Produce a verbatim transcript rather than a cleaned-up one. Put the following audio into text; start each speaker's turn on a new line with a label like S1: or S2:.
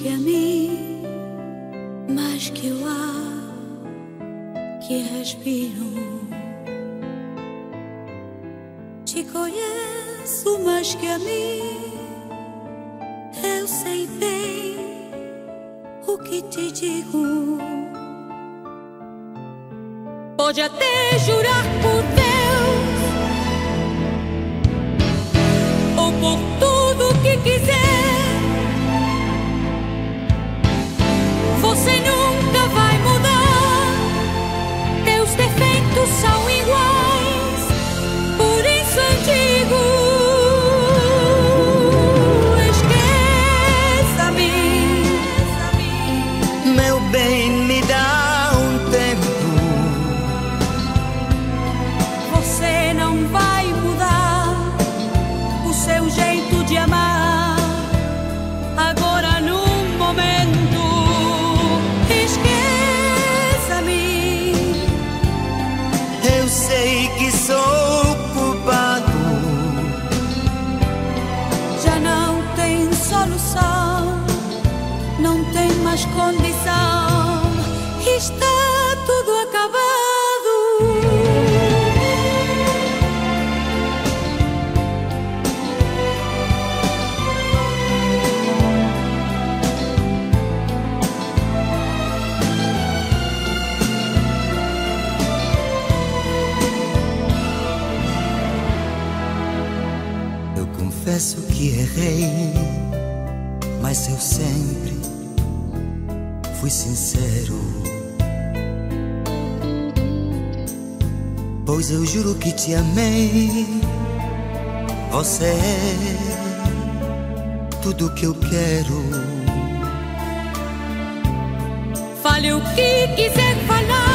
S1: que a mim, mais que o ar que respiro. Te conheço mais que a mim, eu sei bem o que te digo. Pode até jurar por Deus ou por tudo que quiser, você nunca vai mudar. Teus defeitos são iguais, por isso eu digo: esqueça-me.
S2: Meu bem, me dá um tempo.
S1: Você não vai mudar o seu jeito de amar agora num momento. Esqueça-me.
S2: Eu sei que sou culpado.
S1: Já não tem solução, não tem mais condição, está tudo acabado.
S2: Eu confesso que errei, mas eu sempre fui sincero. Pois eu juro que te amei. Você é tudo que eu quero.
S1: Fale o que quiser falar,